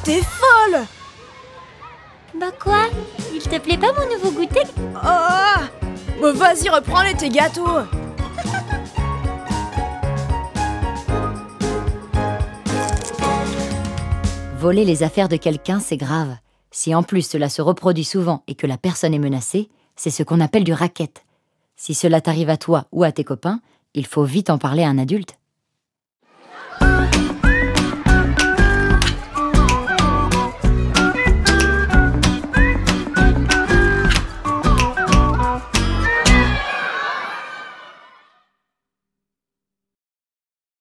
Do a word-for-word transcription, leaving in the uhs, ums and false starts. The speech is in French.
t'es folle! Bah quoi? Il te plaît pas mon nouveau goûter? Oh! Bah vas-y, reprends-les tes gâteaux! Voler les affaires de quelqu'un, c'est grave. Si en plus cela se reproduit souvent et que la personne est menacée, c'est ce qu'on appelle du racket. Si cela t'arrive à toi ou à tes copains, il faut vite en parler à un adulte.